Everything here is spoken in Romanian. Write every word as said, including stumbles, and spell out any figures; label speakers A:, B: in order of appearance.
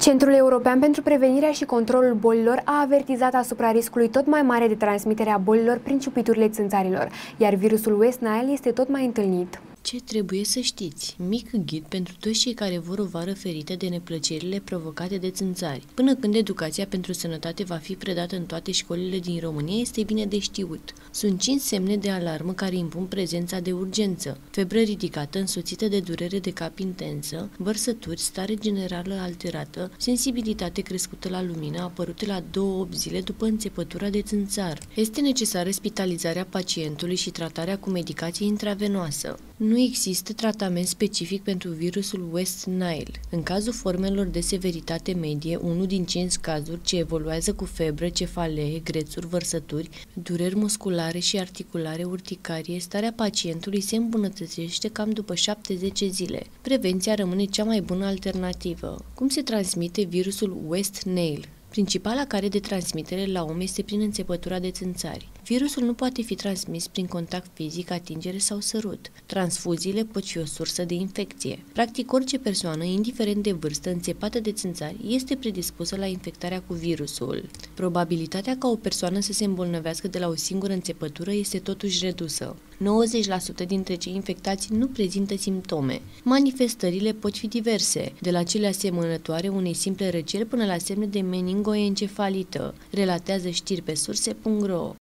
A: Centrul European pentru Prevenirea și Controlul Bolilor a avertizat asupra riscului tot mai mare de transmitere a bolilor prin ciupiturile țânțarilor, iar virusul West Nile este tot mai întâlnit.
B: Ce trebuie să știți? Mic ghid pentru toți cei care vor o vară ferită de neplăcerile provocate de țânțari. Până când educația pentru sănătate va fi predată în toate școlile din România, este bine de știut. Sunt cinci semne de alarmă care impun prezența de urgență: febră ridicată însoțită de durere de cap intensă, vărsături, stare generală alterată, sensibilitate crescută la lumină, apărute la două zile după înțepătura de țânțar. Este necesară spitalizarea pacientului și tratarea cu medicație intravenoasă. Nu există tratament specific pentru virusul West Nile. În cazul formelor de severitate medie, unul din cinci cazuri ce evoluează cu febră, cefalee, grețuri, vărsături, dureri musculare și articulare urticarie, starea pacientului se îmbunătățește cam după șapte zece zile. Prevenția rămâne cea mai bună alternativă. Cum se transmite virusul West Nile? Principala cale de transmitere la om este prin înțepătura de țânțari. Virusul nu poate fi transmis prin contact fizic, atingere sau sărut. Transfuziile pot fi o sursă de infecție. Practic, orice persoană, indiferent de vârstă, înțepată de țânțari, este predispusă la infectarea cu virusul. Probabilitatea ca o persoană să se îmbolnăvească de la o singură înțepătură este totuși redusă. nouăzeci la sută dintre cei infectați nu prezintă simptome. Manifestările pot fi diverse, de la cele asemănătoare unei simple răceli până la semne de meningoencefalită, relatează știri pe surse punct ro.